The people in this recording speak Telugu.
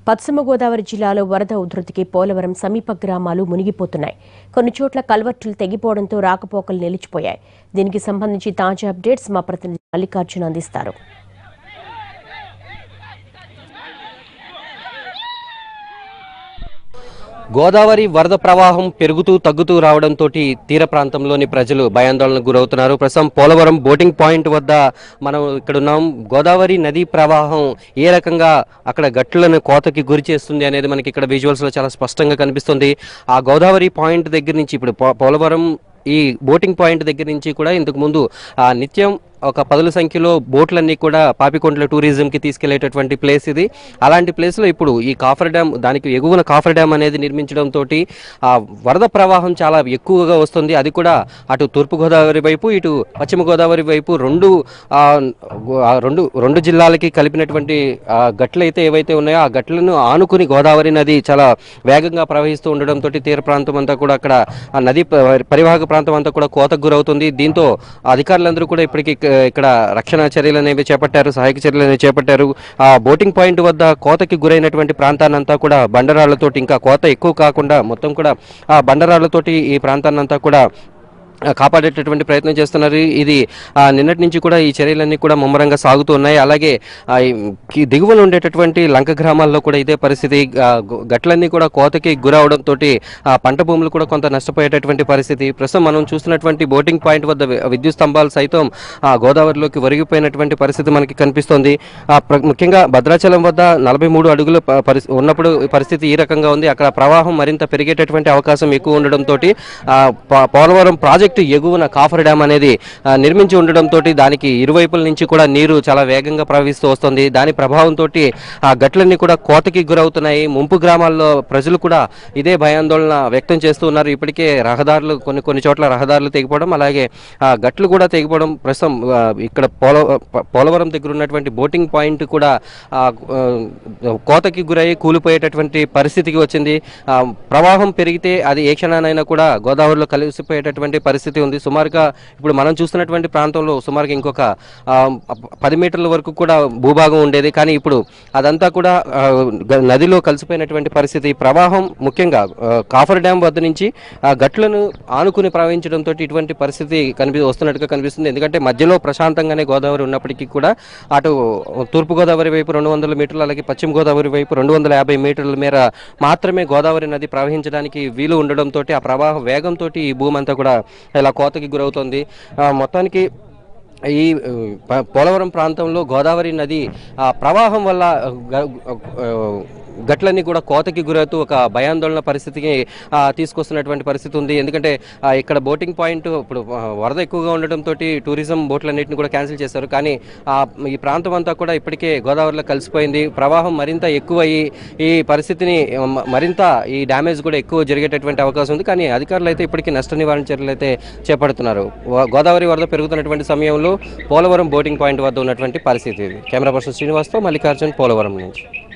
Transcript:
పశ్చిమ గోదావరి జిల్లాలో వరద ఉధృతికి పోలవరం సమీప గ్రామాలు మునిగిపోతున్నాయి. కొన్ని చోట్ల కల్వర్టులు తెగిపోవడంతో రాకపోకలు నిలిచిపోయాయి. దీనికి సంబంధించి తాజా అప్డేట్స్ మా ప్రతినిధి మల్లికార్జున అందిస్తారు. గోదావరి వరద ప్రవాహం పెరుగుతూ తగ్గుతూ రావడంతో తీర ప్రాంతంలోని ప్రజలు భయాందోళనకు గురవుతున్నారు. ప్రస్తుతం పోలవరం బోటింగ్ పాయింట్ వద్ద మనం ఇక్కడ ఉన్నాం. గోదావరి నదీ ప్రవాహం ఏ రకంగా అక్కడ గట్లను కోతకి గురి చేస్తుంది అనేది మనకి ఇక్కడ విజువల్స్ లో చాలా స్పష్టంగా కనిపిస్తుంది. ఆ గోదావరి పాయింట్ దగ్గర నుంచి ఇప్పుడు పోలవరం ఈ బోటింగ్ పాయింట్ దగ్గర నుంచి కూడా ఇంతకు ముందు నిత్యం ఒక 10 సంఖ్యలో బోట్లన్నీ కూడా పాపికొండల టూరిజంకి తీసుకెళ్లేటటువంటి ప్లేస్ ఇది. అలాంటి ప్లేస్లో ఇప్పుడు ఈ కాఫర్ డ్యామ్, దానికి ఎగువన కాఫర్ డ్యామ్ అనేది నిర్మించడంతో వరద ప్రవాహం చాలా ఎక్కువగా వస్తుంది. అది కూడా అటు తూర్పుగోదావరి వైపు ఇటు పశ్చిమ గోదావరి వైపు రెండు జిల్లాలకి కలిపినటువంటి గట్లు అయితే ఏవైతే ఉన్నాయో ఆ గట్లను ఆనుకుని గోదావరి నది చాలా వేగంగా ప్రవహిస్తూ ఉండడంతో తీర ప్రాంతం అంతా కూడా అక్కడ నది పరివాహక ప్రాంతం అంతా కూడా కోతకు గురవుతుంది. దీంతో అధికారులందరూ కూడా ఇప్పటికీ ఇక్కడ రక్షణ చర్యలు అనేవి చేపట్టారు, సహాయక చర్యలు అనేవి చేపట్టారు. ఆ బోటింగ్ పాయింట్ వద్ద కోతకి గురైనటువంటి ప్రాంతాన్నంతా కూడా బండరాళ్లతోటి, ఇంకా కోత ఎక్కువ కాకుండా మొత్తం కూడా ఆ బండరాళ్లతోటి ఈ ప్రాంతాన్నంతా కూడా కాపాడేటటువంటి ప్రయత్నం చేస్తున్నారు. ఇది నిన్నటి నుంచి కూడా ఈ చర్యలన్నీ కూడా ముమ్మరంగా సాగుతూ ఉన్నాయి. అలాగే దిగువన ఉండేటటువంటి లంక గ్రామాల్లో కూడా ఇదే పరిస్థితి. గట్లన్నీ కూడా కోతకి గురవడంతో పంట భూములు కూడా కొంత నష్టపోయేటటువంటి పరిస్థితి. ప్రస్తుతం మనం చూస్తున్నటువంటి బోటింగ్ పాయింట్ వద్ద విద్యుత్ స్తంభాలు సైతం గోదావరిలోకి ఒరిగిపోయినటువంటి పరిస్థితి మనకి కనిపిస్తోంది. ముఖ్యంగా భద్రాచలం వద్ద 43 అడుగుల ఉన్నప్పుడు పరిస్థితి ఈ రకంగా ఉంది. అక్కడ ప్రవాహం మరింత పెరిగేటటువంటి అవకాశం ఎక్కువ ఉండడంతో పోలవరం ప్రాజెక్టు ఎగువన కాఫర్ డ్యామ్ అనేది నిర్మించి ఉండడంతో దానికి ఇరువైపుల నుంచి కూడా నీరు చాలా వేగంగా ప్రవహిస్తూ వస్తుంది. దాని ప్రభావంతో ఆ గట్లన్నీ కూడా కోతకి గురవుతున్నాయి. ముంపు గ్రామాల్లో ప్రజలు కూడా ఇదే భయాందోళన వ్యక్తం చేస్తూ ఉన్నారు. ఇప్పటికే రహదారులు కొన్ని చోట్ల రహదారులు తెగిపోవడం, అలాగే గట్లు కూడా తెగిపోవడం. ప్రస్తుతం ఇక్కడ పోలవరం దగ్గర ఉన్నటువంటి బోటింగ్ పాయింట్ కూడా కోతకి గురై కూలిపోయేటటువంటి పరిస్థితికి వచ్చింది. ప్రవాహం పెరిగితే అది ఏ క్షణానైనా కూడా గోదావరిలో కలిసిపోయేటటువంటి పరిస్థితి ఉంది. సుమారుగా ఇప్పుడు మనం చూస్తున్నటువంటి ప్రాంతంలో సుమారుగా ఇంకొక 10 మీటర్ల వరకు కూడా భూభాగం ఉండేది. కానీ ఇప్పుడు అదంతా కూడా నదిలో కలిసిపోయినటువంటి పరిస్థితి. ప్రవాహం ముఖ్యంగా కాఫర్ డ్యామ్ వద్ద నుంచి గట్లను ఆనుకుని ప్రవహించడంతో ఇటువంటి పరిస్థితి వస్తున్నట్టుగా కనిపిస్తుంది. ఎందుకంటే మధ్యలో ప్రశాంతంగానే గోదావరి ఉన్నప్పటికీ కూడా అటు తూర్పుగోదావరి వైపు 200 మీటర్లు, అలాగే పశ్చిమ గోదావరి వైపు 250 మీటర్ల మేర మాత్రమే గోదావరి నది ప్రవహించడానికి వీలు ఉండడంతో ఆ ప్రవాహ వేగంతో ఈ భూమి అంతా కూడా ఇలా కోతకి గురవుతుంది. మొత్తానికి ఈ పోలవరం ప్రాంతంలో గోదావరి నది ప్రవాహం వల్ల గట్లన్నీ కూడా కోతకి గురవుతూ ఒక భయాందోళన పరిస్థితికి తీసుకొస్తున్నటువంటి పరిస్థితి ఉంది. ఎందుకంటే ఇక్కడ బోటింగ్ పాయింట్ ఇప్పుడు వరద ఎక్కువగా ఉండడంతో టూరిజం బోట్లన్నింటినీ కూడా క్యాన్సిల్ చేశారు. కానీ ఈ ప్రాంతం అంతా కూడా ఇప్పటికే గోదావరిలో కలిసిపోయింది. ప్రవాహం మరింత ఎక్కువయ్యి ఈ పరిస్థితిని మరింత ఈ డ్యామేజ్ కూడా ఎక్కువ జరిగేటటువంటి అవకాశం ఉంది. కానీ అధికారులు అయితే ఇప్పటికీ నష్ట నివారణ చర్యలు అయితే చేపడుతున్నారు. గోదావరి వరద పెరుగుతున్నటువంటి సమయంలో పోలవరం బోటింగ్ పాయింట్ వద్ద ఉన్నటువంటి పరిస్థితి ఇది. కెమెరా పర్సన్ శ్రీనివాస్తో మల్లికార్జున్, పోలవరం నుంచి.